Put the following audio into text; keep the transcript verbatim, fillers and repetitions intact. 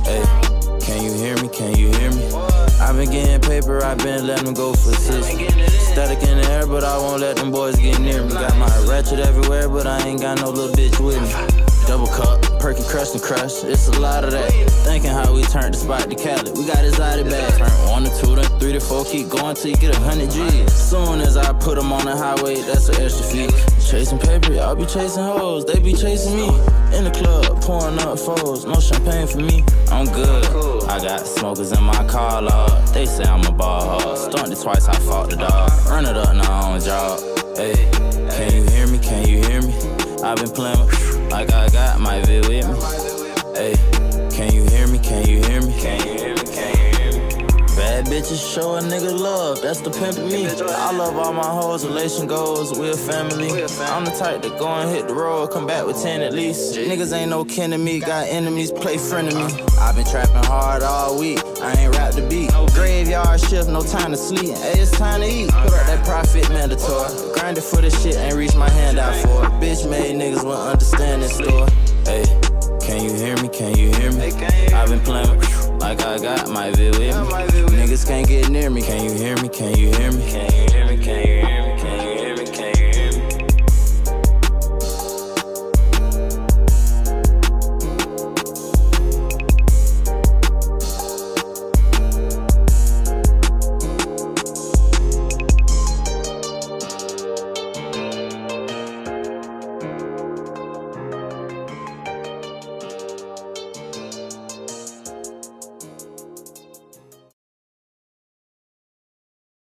Hey, can you hear me? Can you hear me? I've been getting paper, I've been letting them go for six. Static in the air, but I won't let them boys get near me. Got my ratchet everywhere, but I ain't got no little bitch with me. Double cup, perky crush and crush, it's a lot of that. Thinking how we turned the spot to Cali, we got exotic back. Turn one to two, then three to four, keep going till you get a hundred G's. Soon as I put them on the highway, that's an extra fee. Chasing paper, y'all be chasing hoes, they be chasing me. In the club, pouring up foes, no champagne for me. I'm good, I got smokers in my car, Lord. They say I'm a ball hog, stunned it twice, I fought the dog. Run it up, now on job. Hey, can you hear me, can you hear me? I've been playing with, like I got my V with me. Hey, can you hear me, can you hear me? Can you hear me, can you hear me? Bad bitches show a nigga love, that's the pimp in me. I love all my hoes, relation goals, we a family. I'm the type that go and hit the road, come back with ten at least. Niggas ain't no kin to me, got enemies, play friend to me. I've been trapping hard all week, I ain't rap the beat. Graveyard shift, no time to sleep, hey, it's time to eat. Put up that profit mandatory, grinded for this shit, ain't reach my hand out for it. Bitch made niggas won't understand this story. Hey, can you hear me, can you hear me? I've been playing with, like I got my V with me. Niggas can't get near me, can you hear me, can you hear me? Can you hear me, can you hear me, can you hear me?